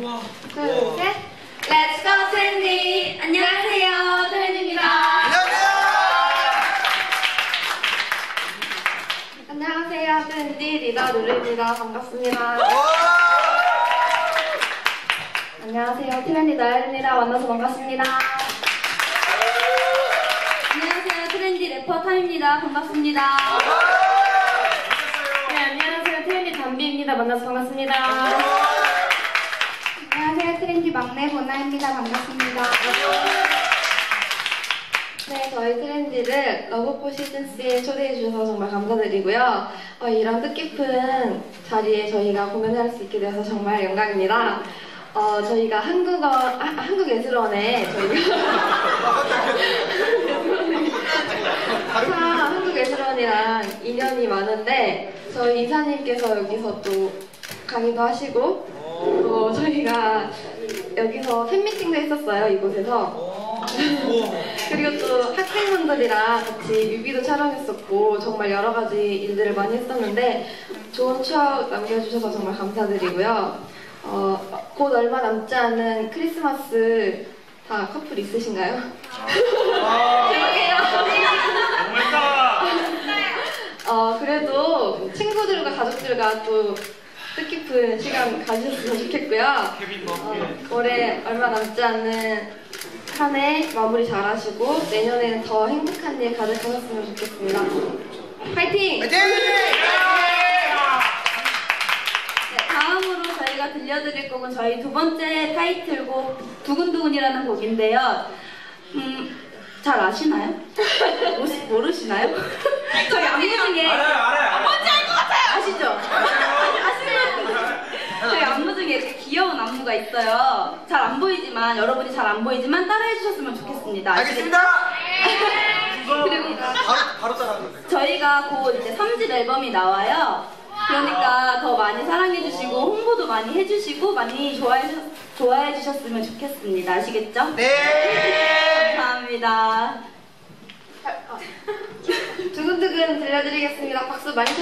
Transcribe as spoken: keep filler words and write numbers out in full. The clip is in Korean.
둘, 셋. Let's go 트렌디. 안녕하세요, 트렌디입니다. 안녕하세요. 안녕하세요, 트렌디 리더 루루입니다. 반갑습니다. 안녕하세요, 트렌디 나열입니다. 만나서 반갑습니다. 안녕하세요, 트렌디 래퍼 타입니다. 반갑습니다. 네, 안녕하세요. 트렌디 담비입니다. 만나서 반갑습니다. 안녕하세요, 트렌디 막내 보나입니다. 반갑습니다. 네, 저희 트렌디를 러브포 시즌씨에 초대해 주셔서 정말 감사드리고요. 어, 이런 뜻깊은 자리에 저희가 공연을 할 수 있게 되어서 정말 영광입니다. 어, 저희가 한국어, 아, 한국예술원에 저희가 참 한국예술원이랑 인연이 많은데 저희 이사님께서 여기서 또 강의도 하시고 또 저희가 여기서 팬미팅도 했었어요, 이곳에서. 그리고 또 학생분들이랑 같이 뮤비도 촬영했었고 정말 여러 가지 일들을 많이 했었는데 좋은 추억 남겨주셔서 정말 감사드리고요. 어, 곧 얼마 남지 않은 크리스마스 다 커플 있으신가요? 죄송해요. 어, 그래도 친구들과 가족들과 또 뜻깊은 시간 가지셨으면 좋겠고요. 어, 올해 얼마 남지 않은 한 해 마무리 잘 하시고 내년에는 더 행복한 일 가득하셨으면 좋겠습니다. 파이팅! 파이팅! 네, 다음으로 저희가 들려드릴 곡은 저희 두 번째 타이틀곡 두근두근이라는 곡인데요. 음, 잘 아시나요? 혹시 모르시나요? 저희 안무 중에 알아요, 알아요. 뭔지 알 것 같아요! 아시죠? 아시는 저희 안무 중에 이렇게 귀여운 안무가 있어요. 잘 안 보이지만 여러분이 잘 안 보이지만 따라해 주셨으면 좋겠습니다. 알겠습니다. 그리고 바로 바로 따라하는 거예요. 저희가 곧 이제 삼 집 앨범이 나와요. 그러니까 더 많이 사랑해 주시고 홍보도 많이 해주시고 많이 좋아해, 좋아해 주셨으면 좋겠습니다. 아시겠죠? 네. 감사합니다. 두근두근 들려드리겠습니다. 박수 많이 쳐